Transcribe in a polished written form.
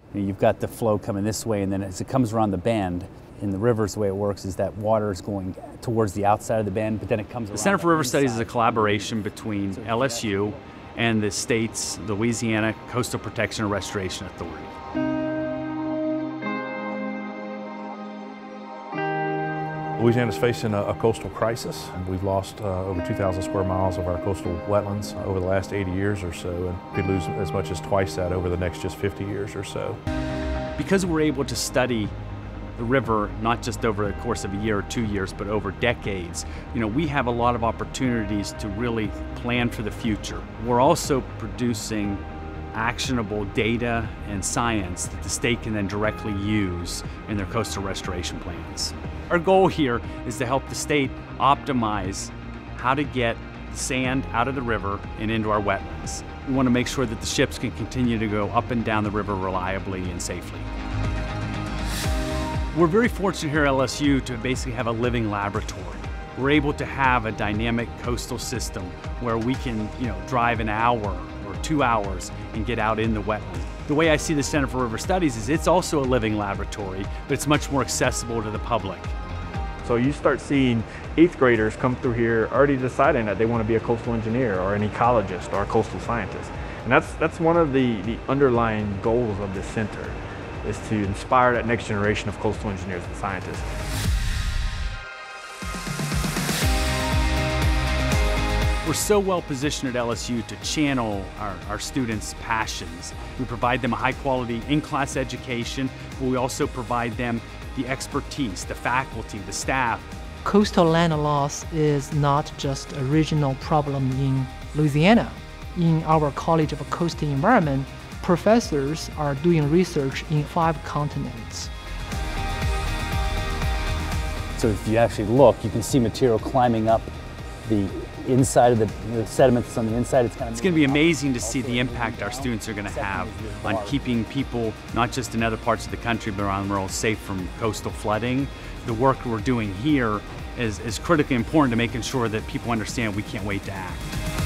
You've got the flow coming this way, and then as it comes around the bend, in the rivers, the way it works is that water is going towards the outside of the bend, but then it comes around. The Center for River Studies is a collaboration between LSU and the state's Louisiana Coastal Protection and Restoration Authority. Louisiana is facing a coastal crisis. We've lost over 2,000 square miles of our coastal wetlands over the last 80 years or so, and could lose as much as twice that over the next just 50 years or so. Because we're able to study the river not just over the course of a year or 2 years, but over decades, we have a lot of opportunities to really plan for the future. We're also producing actionable data and science that the state can then directly use in their coastal restoration plans. Our goal here is to help the state optimize how to get sand out of the river and into our wetlands. We want to make sure that the ships can continue to go up and down the river reliably and safely. We're very fortunate here at LSU to basically have a living laboratory. We're able to have a dynamic coastal system where we can, drive an hour or 2 hours and get out in the wetland. The way I see the Center for River Studies is it's also a living laboratory, but it's much more accessible to the public. So you start seeing 8th graders come through here already deciding that they want to be a coastal engineer or an ecologist or a coastal scientist. And that's one of the underlying goals of this center, is to inspire that next generation of coastal engineers and scientists. We're so well positioned at LSU to channel our students' passions. We provide them a high quality in-class education, but we also provide them the expertise, the faculty, the staff. Coastal land loss is not just a regional problem in Louisiana. In our College of Coastal Environment, professors are doing research in 5 continents. So if you actually look, you can see material climbing up the inside of the sediment that's on the inside. It's going to be amazing to see the impact our students are going to have on keeping people, not just in other parts of the country, but around the world, safe from coastal flooding. The work we're doing here is critically important to making sure that people understand we can't wait to act.